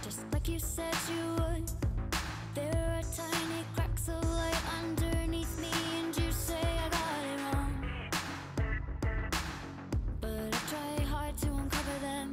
just like you said you would. There are tiny cracks of light underneath me, and you say I got it wrong, but I try hard to uncover them.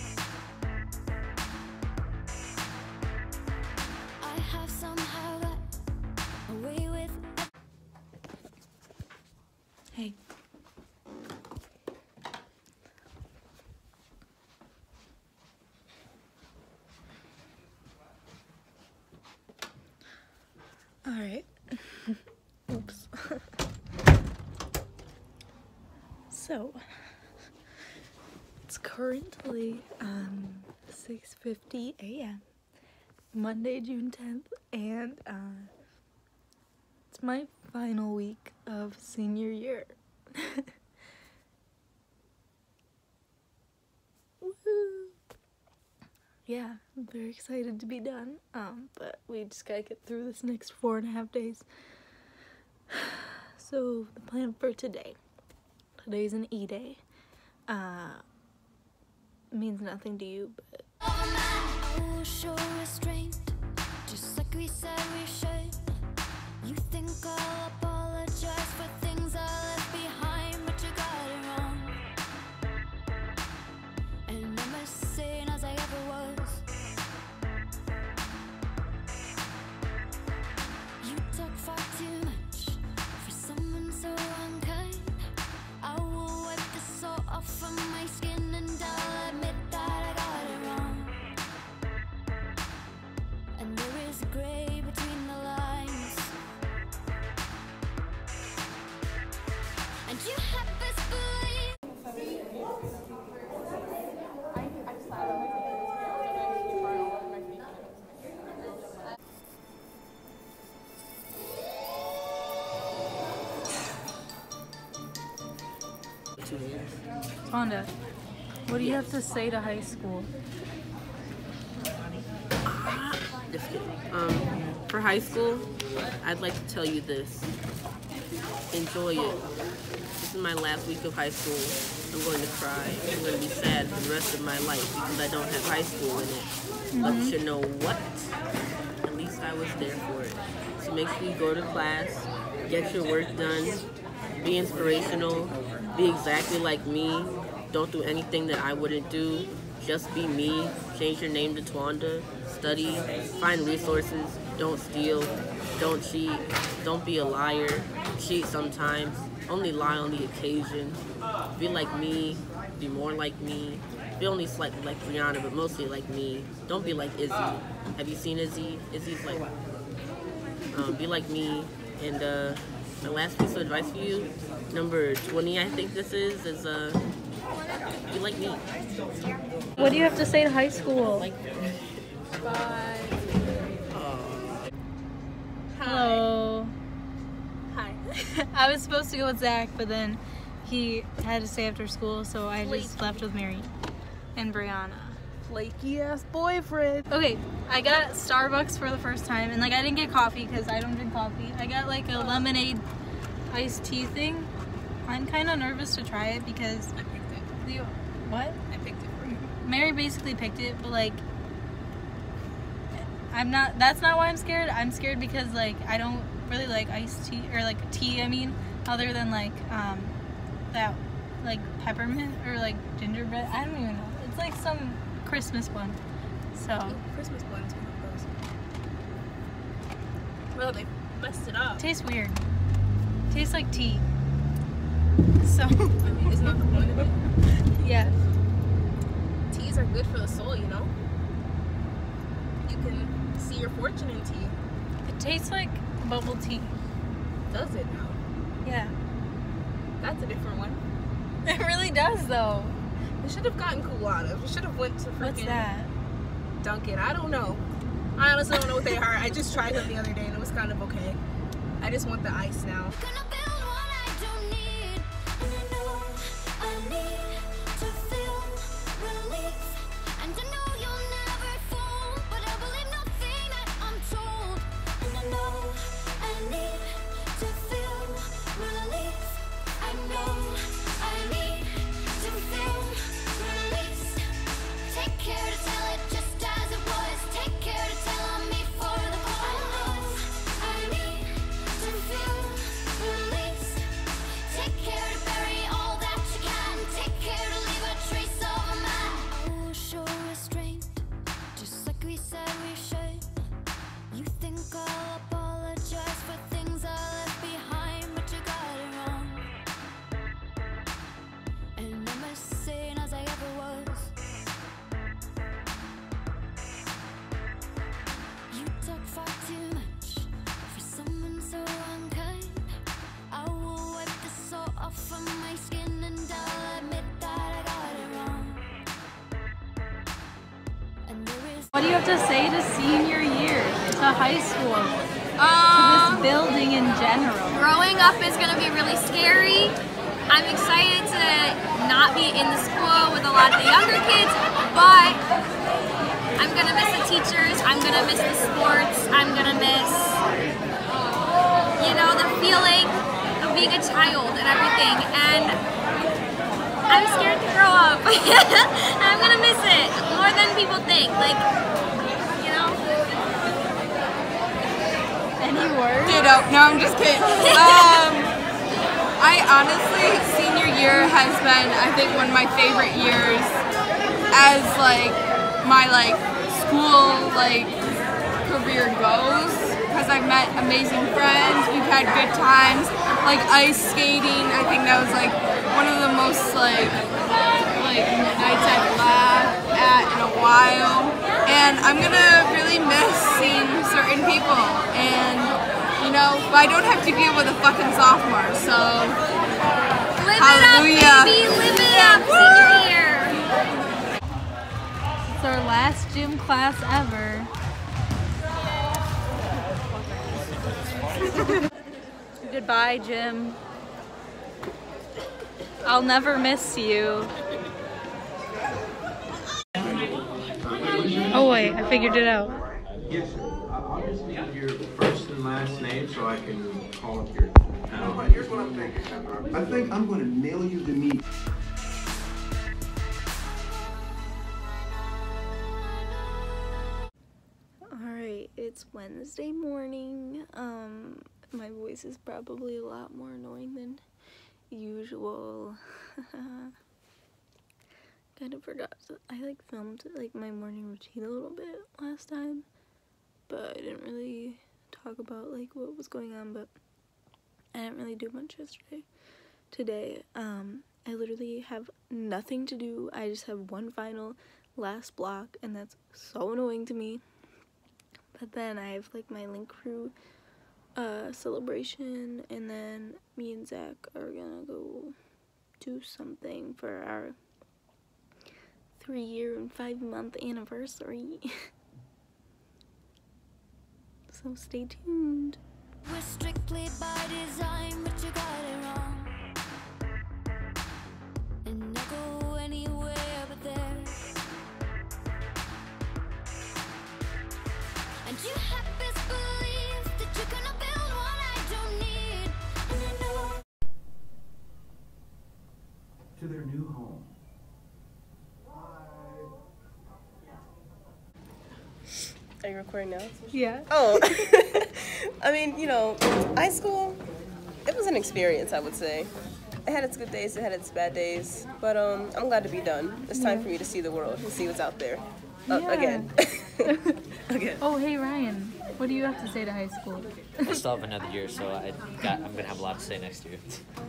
I have somehow got away with. Hey. All right. Oops. So, it's currently 6:50 a.m. Monday, June 10th, and it's my final week of senior year. Woo! Yeah, I'm very excited to be done, but we just gotta get through this next 4.5 days. So the plan for today's an E-Day. Means nothing to you, but I will show restraint, just like we said we should. You think I'll apologize for things I left behind, but you got it wrong. And I'm as sane as I ever was. You talk far too much for someone so unkind. I will wipe the salt off from my skin, and I'll admit that I got it wrong. And there is gray between the lines, and you have best believe. Tonda, what do you have to say to high school? Just kidding. For high school, I'd like to tell you this. Enjoy it. This is my last week of high school. I'm going to cry. I'm going to be sad for the rest of my life because I don't have high school in it. But you know what? At least I was there for it. So make sure you go to class, get your work done, be inspirational, be exactly like me. Don't do anything that I wouldn't do. Just be me. Change your name to Twanda. Study. Find resources. Don't steal. Don't cheat. Don't be a liar. Cheat sometimes. Only lie on the occasion. Be like me. Be more like me. Be only slightly like Brianna, but mostly like me. Don't be like Izzy. Have you seen Izzy? Izzy's like... be like me. And my last piece of advice for you, number 20 I think this is be like me. What do you have to say to high school? Like, Bye. Hello. Hi. I was supposed to go with Zach, but then he had to stay after school, so I just left with Mary and Brianna. Flaky ass boyfriend. Okay, I got Starbucks for the first time, and like I didn't get coffee because I don't drink coffee. I got like a lemonade iced tea thing. I'm kind of nervous to try it because I picked it. What? I picked it for you. Mary basically picked it, but like I'm not. That's not why I'm scared. I'm scared because like I don't really like iced tea or like tea. I mean, other than like that like peppermint or like gingerbread. I don't even know. It's like some Christmas one. So Christmas buns one of those. Well, they messed it up. tastes weird. Tastes like tea. So I mean, isn't that the point of it? yeah. Teas are good for the soul, you know? You can see your fortune in tea. It tastes like bubble tea. Does it now? Yeah. That's a different one. It really does though. We should have gotten Cooladas. We should have went to freaking What's that? Dunkin'. I don't know. I honestly don't know what they are. I just tried them the other day and it was kind of okay. I just want the ice now. Gonna build what I don't need, and I know I need to feel relief, and I know you'll never fall, but I believe nothing that I'm told, and I know I need to feel relief. I know I need to feel release. Take care to tell it just as it was. What do you have to say to senior year, to high school, to this building in general? Growing up is going to be really scary. I'm excited to not be in the school with a lot of the younger kids, but I'm going to miss the teachers, I'm going to miss the sports, I'm going to miss, you know, the feeling of being a child and everything, and I'm scared to grow up. I'm going to miss it more than people think, like, you know. Any words? Ditto. No, I'm just kidding. I honestly, senior year has been, I think, one of my favorite years as like my school career goes, because I've met amazing friends. We've had good times, like ice skating. I think that was like one of the most like nights I've laughed at in a while. And I'm gonna really miss seeing certain people, and you know, but I don't have to deal with a fucking sophomore, so Live hallelujah. it up, baby! Live it up, senior year! It's our last gym class ever. Goodbye, Jim. I'll never miss you. Oh wait, I figured it out. Yes, sir. I'll just need your first and last name so I can call up your panel. Here's what I'm thinking. I think I'm going to mail you the meat. Alright, it's Wednesday morning. My voice is probably a lot more annoying than usual. Kind of forgot. I filmed my morning routine a little bit last time, but I didn't really talk about what was going on, but I didn't really do much yesterday. Today, I literally have nothing to do. I just have one final last block, and that's so annoying to me. But then I have my Link Crew celebration, and then me and Zach are gonna go do something for our 3-year and 5-month anniversary. So stay tuned. We're strictly by design, but you got it wrong. And I'll go anywhere but there. And you have this belief that you're gonna build what I don't need. And I know To their new home. Are you recording now? Yeah. Oh, I mean, you know, high school, it was an experience, I would say. It had its good days, it had its bad days, but I'm glad to be done. It's time for me to see the world and see what's out there. Yeah. Again. Again. Oh, hey Ryan, what do you have to say to high school? I still have another year, so I'm gonna have a lot to say next year.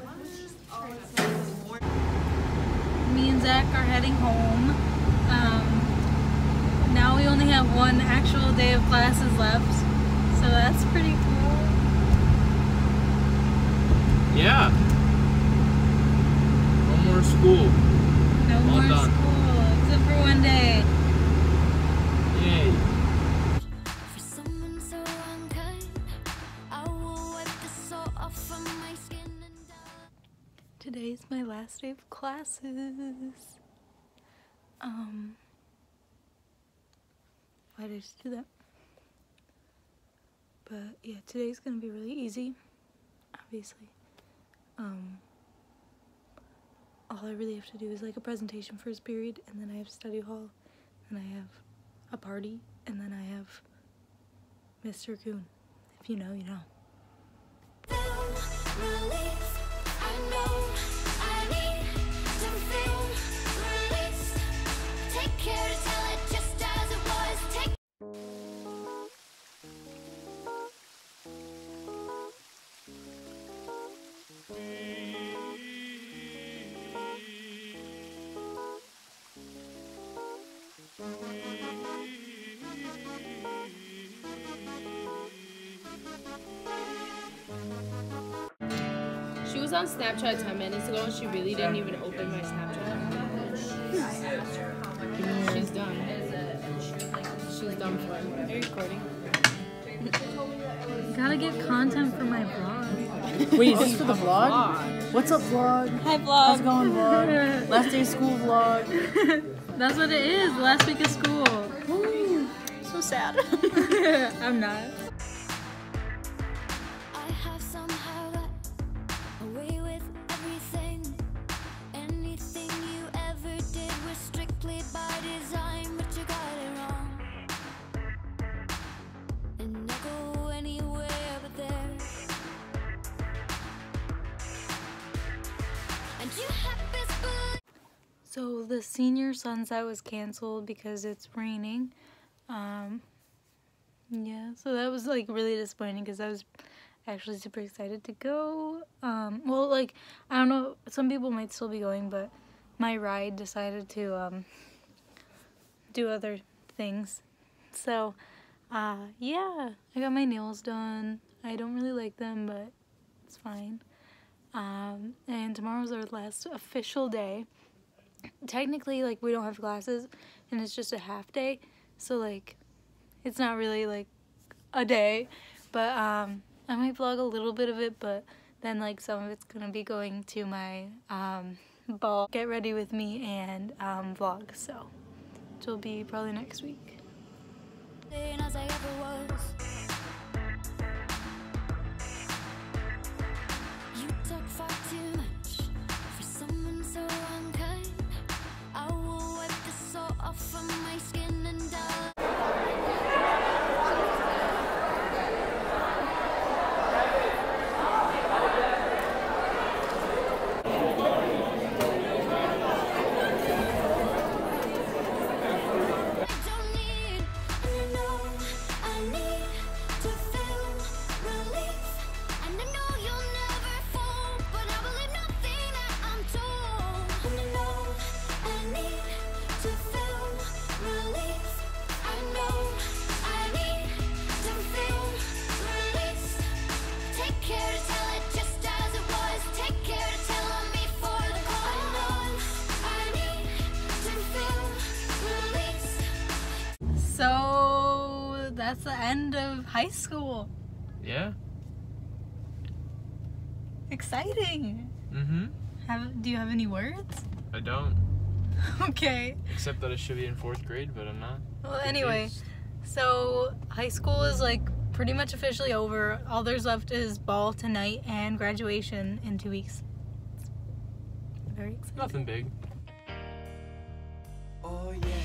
Me and Zach are heading home. Now we only have one actual day of classes left, so that's pretty cool. Yeah. No more school. No All more done. school, except for one day. Yay. for someone so unkind, I will wipe the salt off from my skin and die. Today's my last day of classes. Why did I just do that? But yeah, today's gonna be really easy, obviously. All I really have to do is a presentation first period, and then I have study hall, and I have a party, and then I have Mr. Coon. If you know, you know. Relief, I know I need to feel release. Take care to tell it just as it was. Take She was on Snapchat 10 minutes ago and she really didn't even open my Snapchat. She's done. She She's dumb for it. Are you recording? Gotta get content for my vlog. Wait, is this for the vlog? What's up, vlog? Hi, vlog. How's it going, vlog? Last day of school vlog. That's what it is. Last week of school. Woo. So sad. I'm not. I have somehow got away with everything. Anything you ever did was strictly by design, but you got it wrong. And never go anywhere but there. And you have this belief. So the senior sunset was canceled because it's raining. Yeah, so that was like really disappointing because I was actually super excited to go. Well, like, I don't know, some people might still be going, but my ride decided to do other things. So, yeah, I got my nails done. I don't really like them, but it's fine. And tomorrow's our last official day. Technically, like, we don't have classes, and it's just a half day, so, like, it's not really, like, a day, but, I might vlog a little bit of it, but then, like, some of it's gonna be going to my, ball, get ready with me, and, vlog, so, it'll be probably next week. As I ever was. You talk far too much for someone so unkind. I will wipe the salt off from my skin and die. So, that's the end of high school. Yeah. Exciting. Do you have any words? I don't. Okay. Except that I should be in 4th grade, but I'm not. Well, anyway, so high school is like pretty much officially over. All there's left is ball tonight and graduation in 2 weeks. Very exciting. Nothing big. Oh yeah.